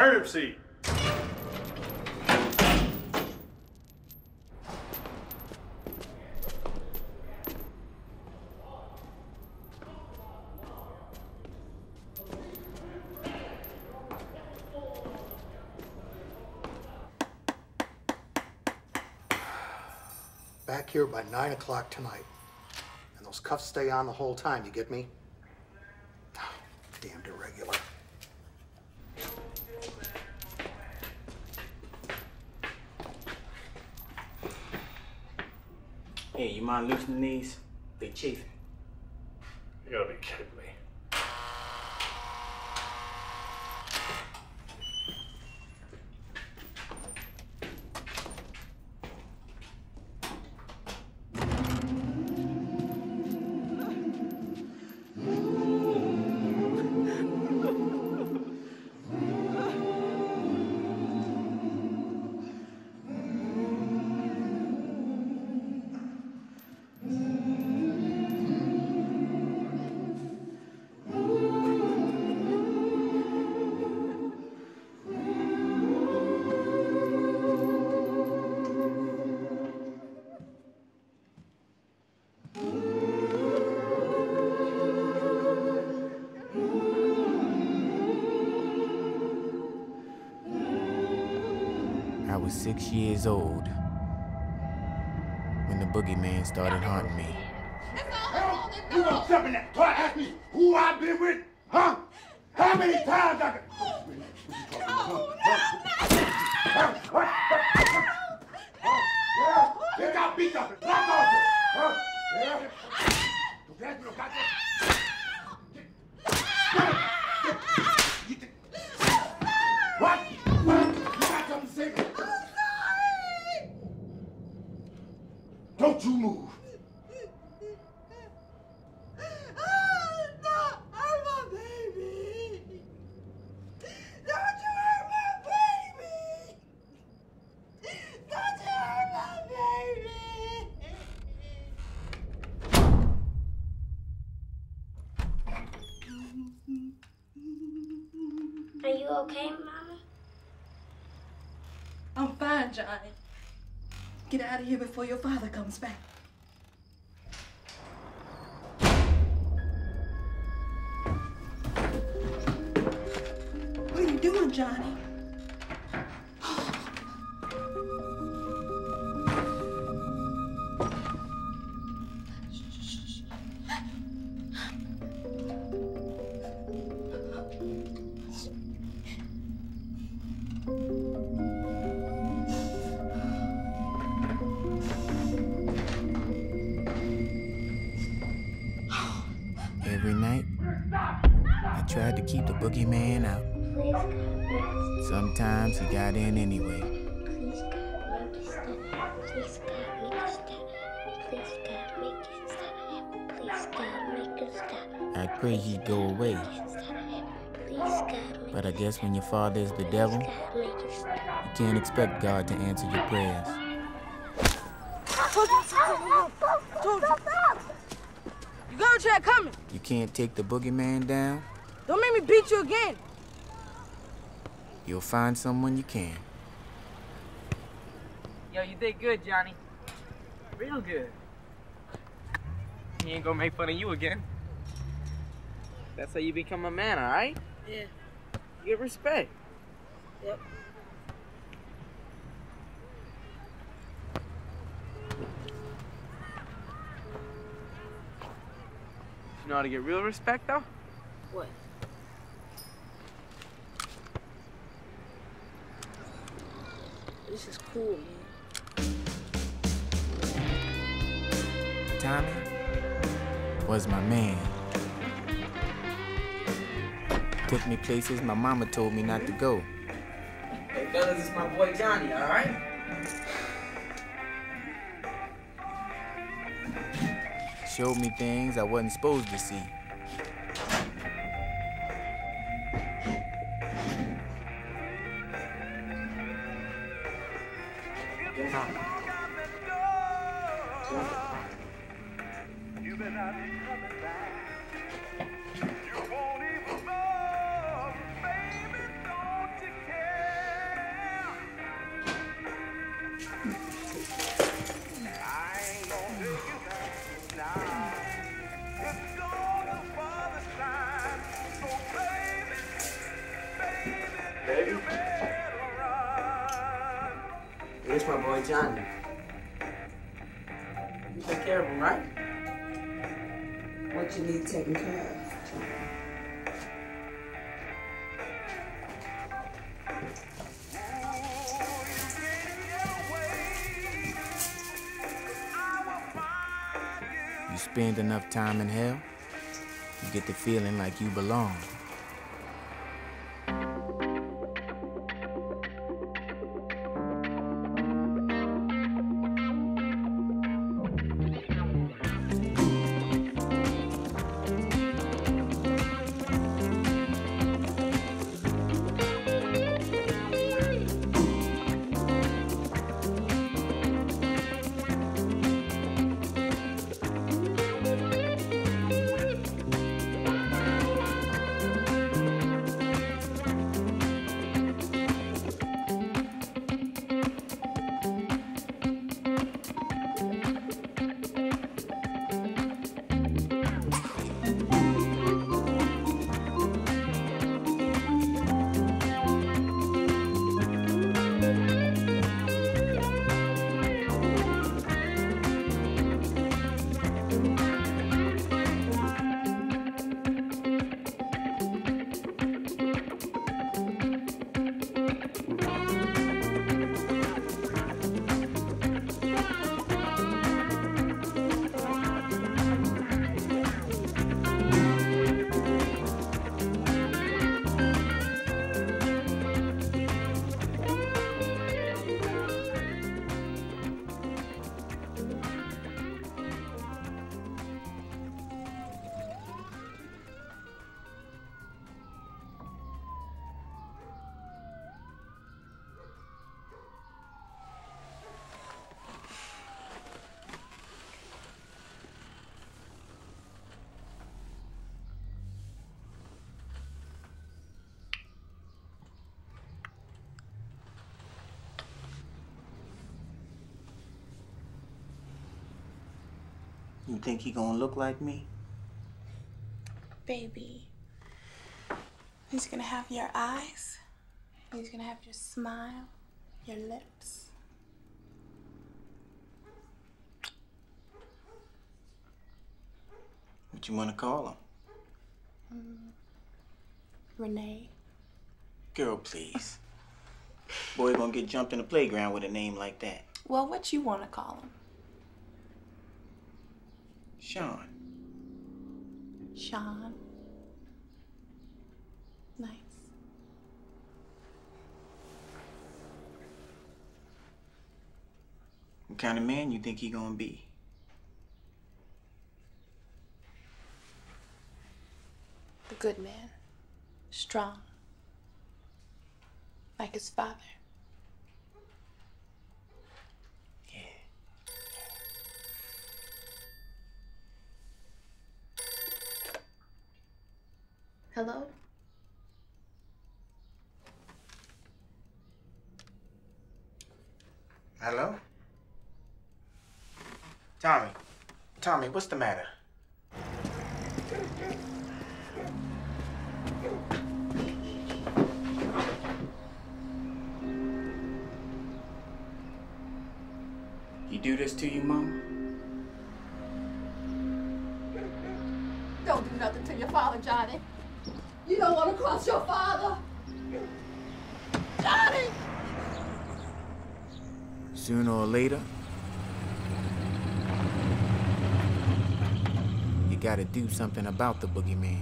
Turnipseed. Back here by 9 o'clock tonight. And those cuffs stay on the whole time, you get me? Oh, damned irregular. Hey, you mind loosening these? They chafing. You gotta be kidding me. I was 6 years old when the boogeyman started haunting me. You gonna step in that? Try to ask me who I've been with? Huh? How many times I can... They got beat up and blocked off. Huh? Yeah? Don't ask me no goddamn... What? You got something to say? Don't you move. Are you okay, Mama? I'm fine, Johnny. Get out of here before your father comes back. What are you doing, Johnny? Every night, I tried to keep the boogeyman out. Please, God, Sometimes he got in anyway. please, God, make it stop. Please, God, make it stop. Please, God, make it stop. Please, God, make it stop. I pray he'd go away. Please, God, make But I guess when your father is the devil, God, make it stop. you can't expect God to answer your prayers. Told you. You got what you had coming. You can't take the boogeyman down, Don't make me beat you again. you'll find someone you can. Yo, you did good, Johnny. Real good. He ain't gonna make fun of you again. That's how you become a man, all right? Yeah. You get respect. Yep. You know how to get real respect, though? What? This is cool, man. Tommy was my man. Took me places my mama told me not to go. Hey, fellas, it's my boy Johnny, all right? Showed me things I wasn't supposed to see. boy John do? You take care of him, right? What you need taken care of? You spend enough time in hell, you get the feeling like you belong. You think he gonna look like me? Baby, he's gonna have your eyes, he's gonna have your smile, your lips. What you wanna call him? Renee. Girl, please. Boy gonna get jumped in the playground with a name like that. Well, what you wanna call him? Sean. Sean. Nice. What kind of man you think he gonna be? The good man. Strong. Like his father. Hello? Hello? Tommy, what's the matter? You do this to your mama? Don't do nothing to your father, Johnny. You don't want to cross your father. Johnny! Sooner or later, you gotta do something about the boogeyman.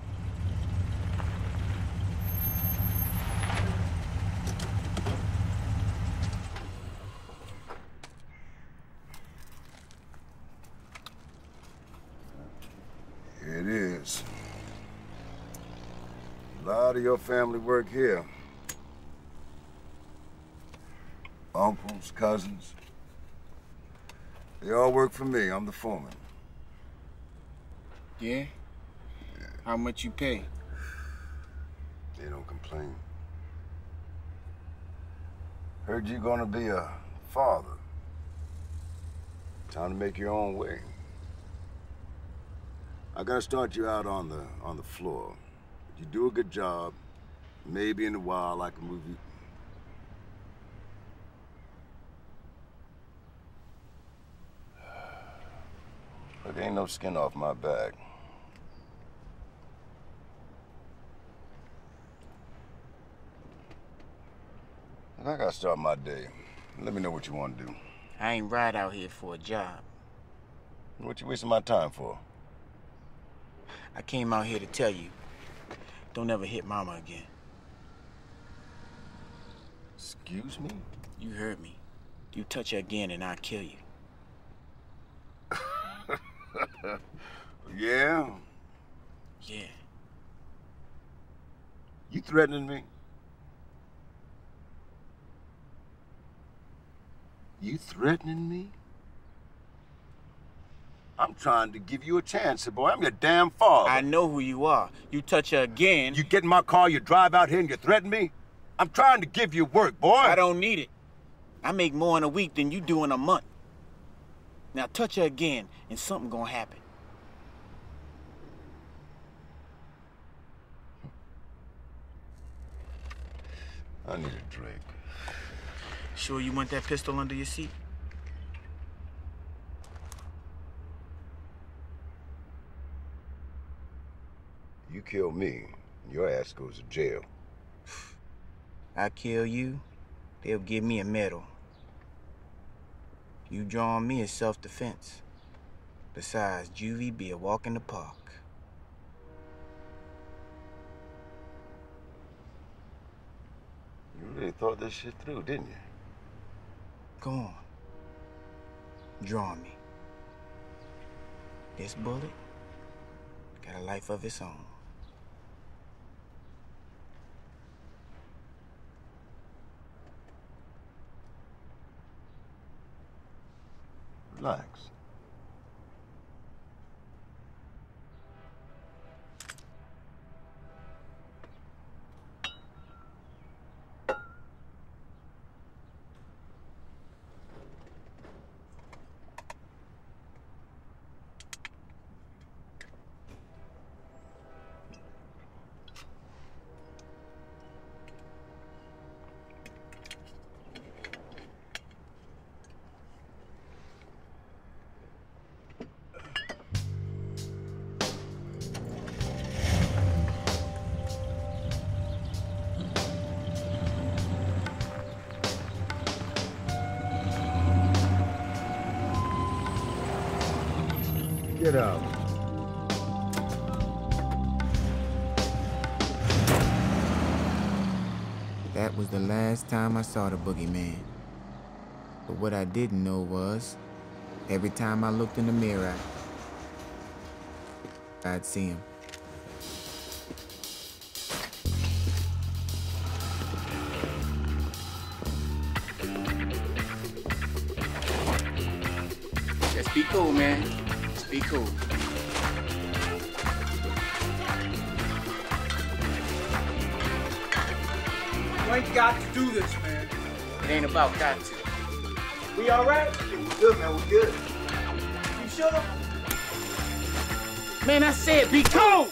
It is. A lot of your family work here. Uncles, cousins. They all work for me. I'm the foreman. Yeah? How much you pay? They don't complain. Heard you're gonna be a father. Time to make your own way. I gotta start you out on the floor. If you do a good job, maybe in a while I can move you. Look, ain't no skin off my back. Look, I gotta start my day. Let me know what you want to do. I ain't right out here for a job. What you wasting my time for? I came out here to tell you, don't ever hit Mama again. Excuse me? You heard me. You touch her again and I'll kill you. Yeah? Yeah. You threatening me? You threatening me? I'm trying to give you a chance, boy. I'm your damn father. I know who you are. You touch her again. You get in my car, you drive out here, and you threaten me? I'm trying to give you work, boy. I don't need it. I make more in a week than you do in a month. Now touch her again, and something gonna happen. I need a drink. Sure you want that pistol under your seat? You kill me, your ass goes to jail. I kill you, they'll give me a medal. You draw on me as self-defense. Besides, juvie be a walk in the park. You really thought this shit through, didn't you? Go on. Draw me. This bullet got a life of its own. Relax. Get out. That was the last time I saw the boogeyman. But what I didn't know was, every time I looked in the mirror, I'd see him. Just be cool, man. Just be cool. You ain't got to do this, man. It ain't about got to. We all right? We good, man. We good. You sure? Man, I said be cool!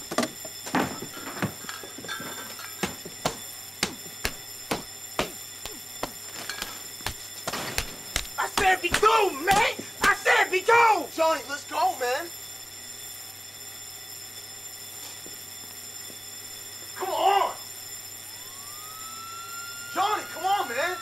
I said be cool, man! I said be cool! Johnny, let's go, man. Come on! Johnny, come on, man!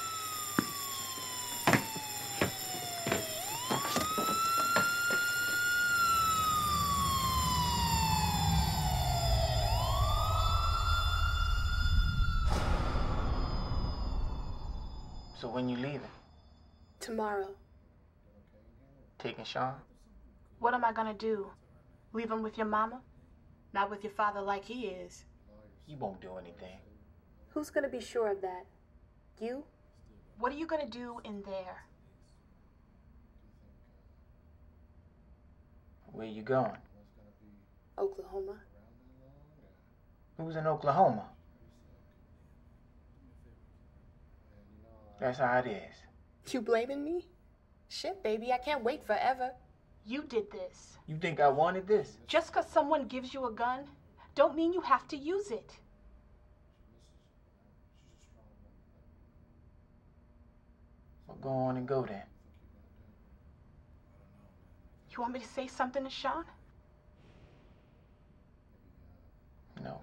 So when you leaving? Tomorrow. Taking Sean? What am I gonna do? Leave him with your mama? Not with your father like he is. He won't do anything. Who's gonna be sure of that? You? What are you gonna do in there? Where you going? Oklahoma. Who's in Oklahoma? That's how it is. You blaming me? Shit, baby, I can't wait forever. You did this. You think I wanted this? Just because someone gives you a gun, don't mean you have to use it. Well, go on and go then. You want me to say something to Sean? No.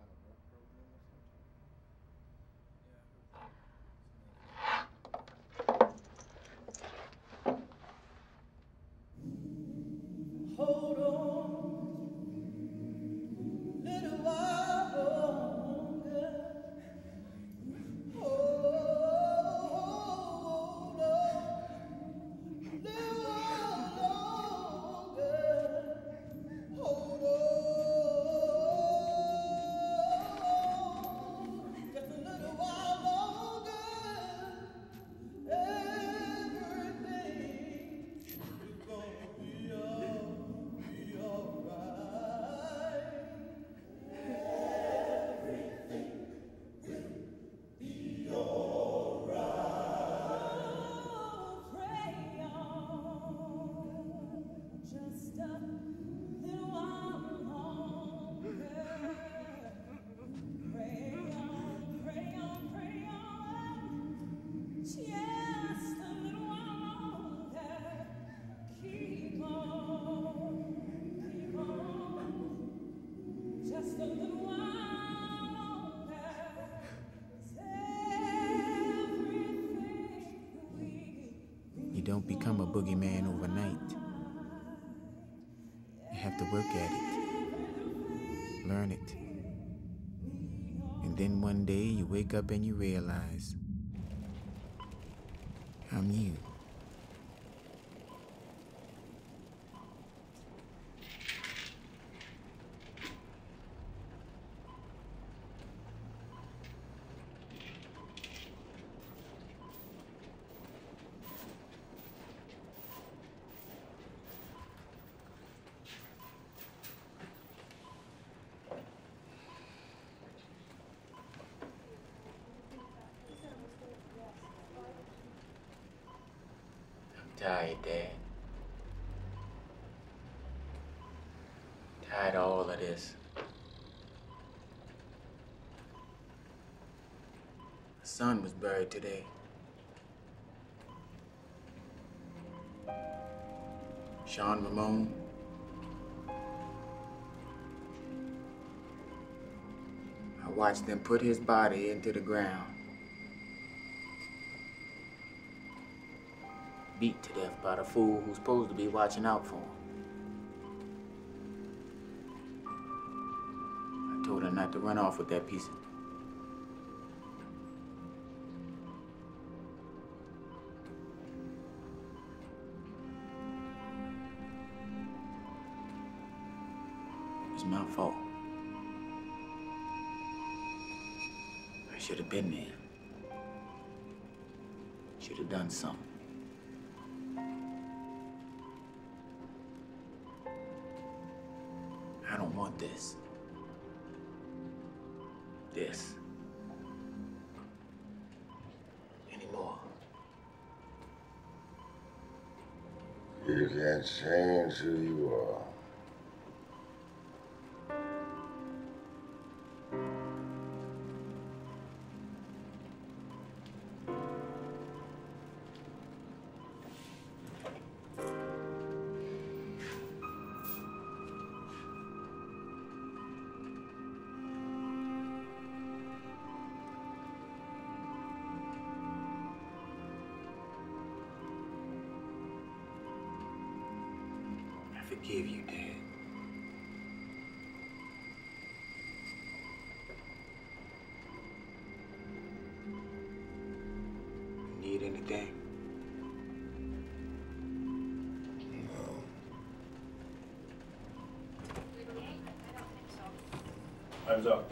Hold on, little while longer. Hold on, little while longer. Hold on, just a little while longer. Everything is gonna be alright. Everything will be alright. Pray on, just a little while longer. Pray on, pray on, pray on. Just a little while longer. Keep on, just a little while longer. You don't become a boogeyman overnight. You have to work at it, learn it. And then one day you wake up and you realize, I'm you. I'm tired, Dad. Tired of all of this. My son was buried today. Sean Ramon. I watched them put his body into the ground. Beat to death by the fool who's supposed to be watching out for him. I told her not to run off with that piece of... It was my fault. I should have been there. Should have done something. I don't want this. This. Anymore. You can't change who you are. I forgive you, Dad. Need anything? Time's up.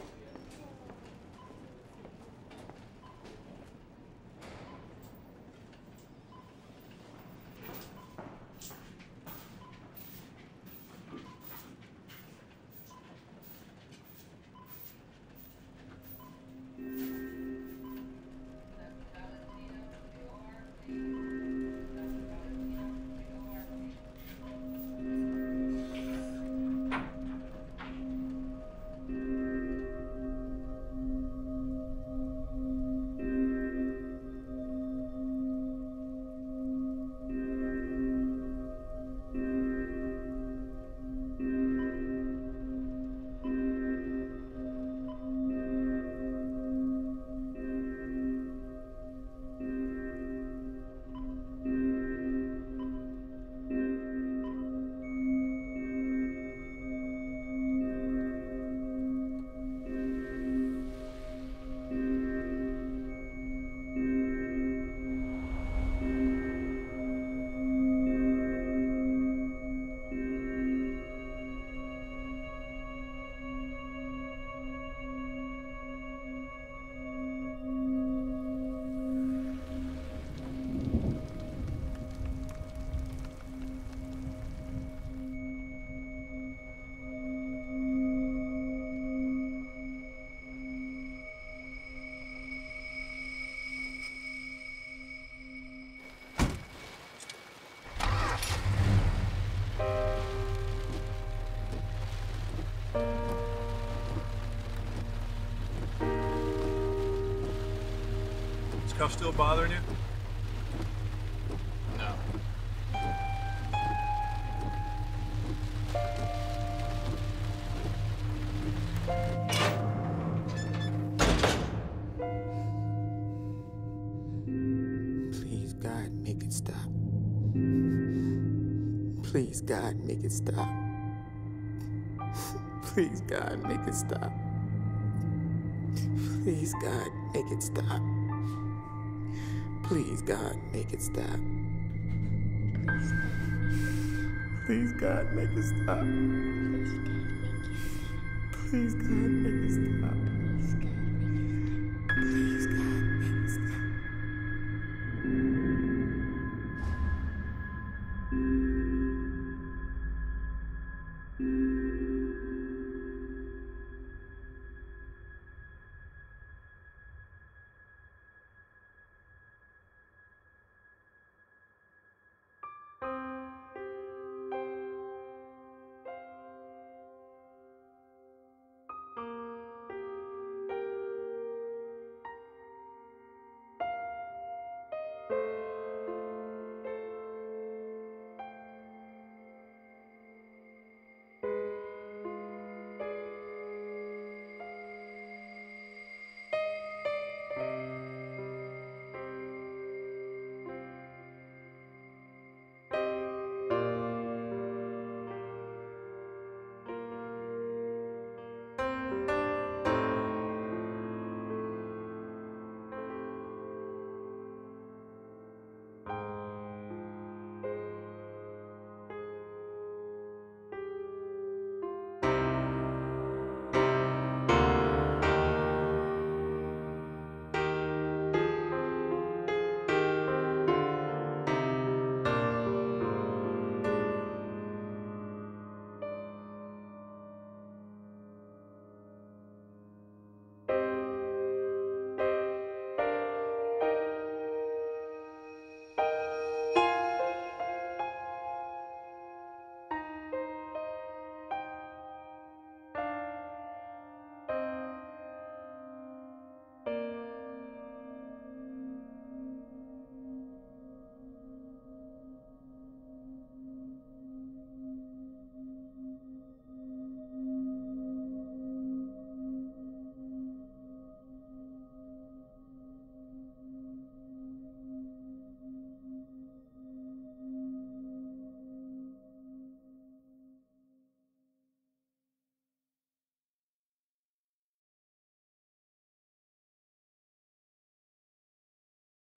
Cuff still bothering you? No. Please, God, make it stop. Please, God, make it stop. Please, God, make it stop. Please, God, make it stop. Please, God, make it stop. Please, God, make it stop. Please, God, make it stop.